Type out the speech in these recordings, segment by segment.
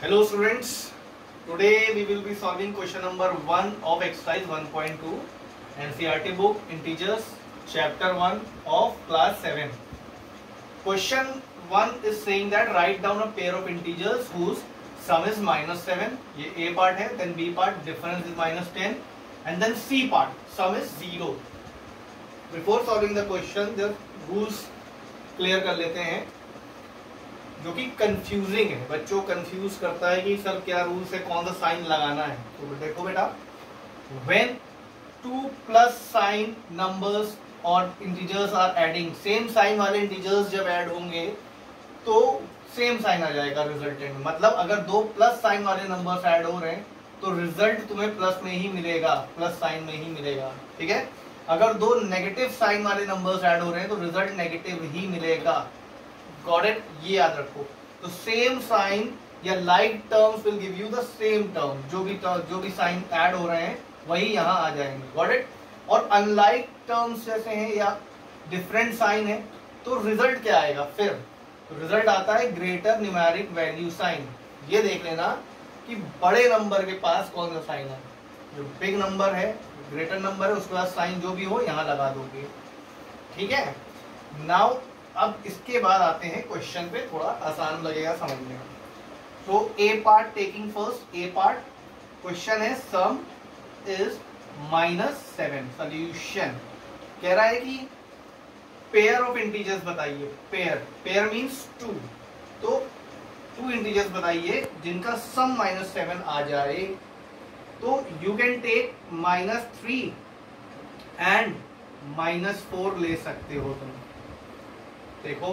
Hello students, today we will be solving question number 1 of exercise 1.2 NCERT book Integers chapter 1 of class 7. Question 1 is saying that write down a pair of integers whose sum is -7. ये A part है, then B part difference is -10 and then C part sum is 0. Before solving the question just rules clear कर लेते हैं जो कि confusing है, बच्चों confuse करता है कि सर क्या रूल से कौन सा साइन लगाना है। तो देखो बेटा, when two plus sign numbers और integers are adding, same sign वाले इंटीजर्स जब ऐड होंगे तो सेम साइन आ जाएगा रिजल्टेंट में। मतलब अगर दो प्लस साइन वाले नंबर्स ऐड हो रहे हैं तो रिजल्ट तुम्हें प्लस में ही मिलेगा, प्लस साइन में ही मिलेगा, ठीक है। अगर दो नेगेटिव साइन वाले नंबर्स ऐड हो रहे हैं तो रिजल्ट नेगेटिव ही मिलेगा। गॉट इट, ये याद रखो। तो सेम साइन या like terms will give you the same term, जो भी साइन ऐड हो रहे हैं वही यहाँ आ जाएंगे। Got it. और अनलाइक टर्म्स जैसे हैं या डिफरेंट साइन है तो रिजल्ट क्या आएगा फिर? तो रिजल्ट आता है ग्रेटर न्यूमेरिक वैल्यू साइन। ये देख लेना कि बड़े नंबर के पास कौन सा साइन है। जो बिग नंबर है, ग्रेटर नंबर है, उसके बाद साइन जो भी हो यहाँ लगा दोगे, ठीक है। नाउ अब इसके बाद आते हैं क्वेश्चन पे, थोड़ा आसान लगेगा समझने में। तो A part taking first, A part question है सम इज -7। सॉल्यूशन कह रहा है कि पेयर ऑफ इंटीजर्स बताइए। Pair means 2। तो 2 इंटीजर्स बताइए जिनका सम -7 आ जाए। तो यू कैन टेक -3 एंड -4 ले सकते हो तुम। देखो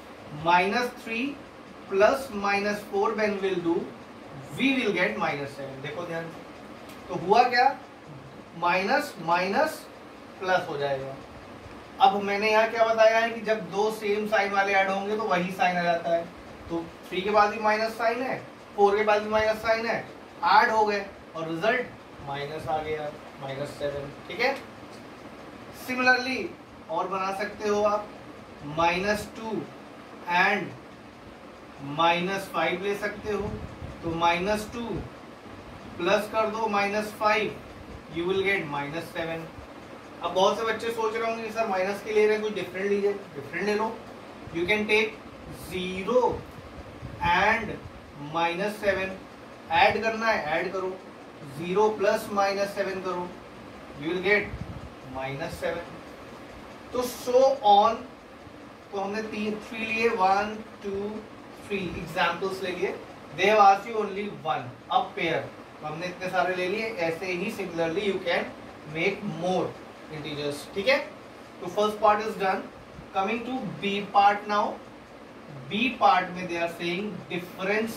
-3 plus -4 when will do, we will get -7। देखो ध्यान से, तो हुआ क्या, माइनस माइनस प्लस हो जाएगा। अब मैंने यहाँ क्या बताया है कि जब दो सेम साइन वाले ऐड होंगे तो वही साइन आ जाता है। तो 3 के बाद भी माइनस साइन है, 4 के बाद भी माइनस साइन है, ऐड हो गए और रिजल्ट माइनस आ गया, -7, ठीक है। सिमिलरली और बना सकते हो आप, -2 एंड -5 ले सकते हो। तो -2 प्लस कर दो -5, यू विल गेट -7। अब बहुत से बच्चे सोच रहे होंगे सर माइनस के ले रहे हैं, कुछ डिफरेंट लीजिए। डिफरेंट ले लो, you can take 0 and -7। Add करना है, ऐड करो, 0 प्लस -7 करो, यू विल गेट -7। तो सो ऑन। तो हमने 3 लिए, 1 2 3 एग्जाम्पल्स ले लिए। They have asked you only 1। अब पेयर, तो हमने इतने सारे ले लिए। ऐसे ही similarly you can make more integers, ठीक है। तो first part is done. Coming to B part now. B part में they are saying difference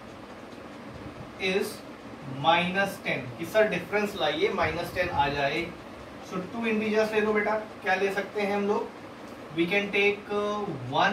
is -10 कि सर डिफरेंस लाइए -10 आ जाए। सो 2 इंटीजर्स ले लो बेटा। क्या ले सकते हैं हम लोग? We can take 1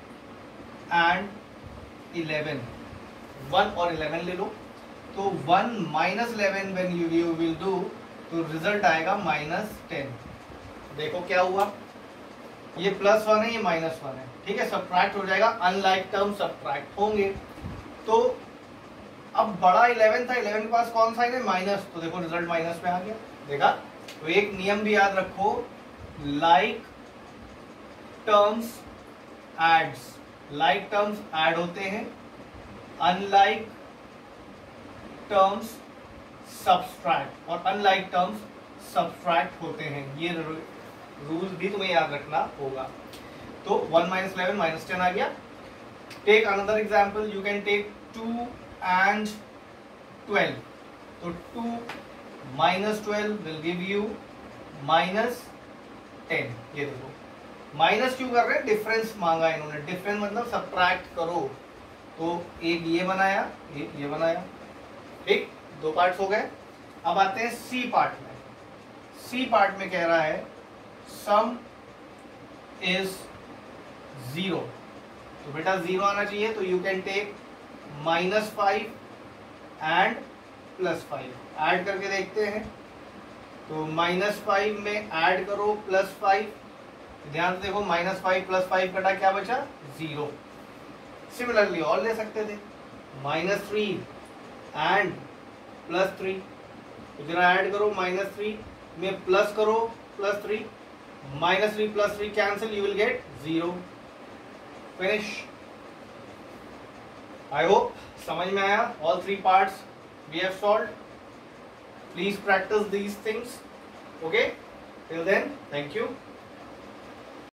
and 11। 1 और 11 ले लो। तो 1 - 11 when you will do, तो रिजल्ट आएगा -10। देखो क्या हुआ, ये +1 है, ये -1 है, ठीक है। सब्ट्रैक्ट हो जाएगा, अनलाइक टर्म सब्ट्रैक्ट होंगे। तो अब बड़ा 11 था, 11 के पास कौन सा है, माइनस। तो देखो रिजल्ट माइनस में आ गया। देखा। तो एक नियम भी याद रखो, like terms adds, like terms add होते हैं, अनलाइक टर्म्स सब्सट्रैक्ट, और अनलाइक टर्म्स सब्सट्रैक्ट होते हैं। ये रूल भी तुम्हें याद रखना होगा। तो 1 - 11 -10 आ गया। Take another example, you can take 2 and 12। तो 2 - 12 विल गिव यू -10। ये देखो माइनस क्यों कर रहे हैं, डिफरेंस मांगा इन्होंने। डिफरेंस मतलब सब्ट्रैक्ट करो। तो एक ये बनाया, एक ये बनाया, ठीक। 2 पार्ट्स हो गए। अब आते हैं सी पार्ट में। सी पार्ट में कह रहा है सम इज 0। तो बेटा 0 आना चाहिए। तो you can take -5 and +5। Add करके देखते हैं। तो -5 में ऐड करो +5, ध्यान से देखो, -5 + 5 कटा क्या बचा, 0। सिमिलरली और ले सकते थे। -3 एंड +3, जरा ऐड करो, -3 में प्लस करो +3, -3 +3 cancel, you will get 0. Finish. I hope समझ में आया. All 3 parts we have solved. Please practice these things. Okay, till then thank you.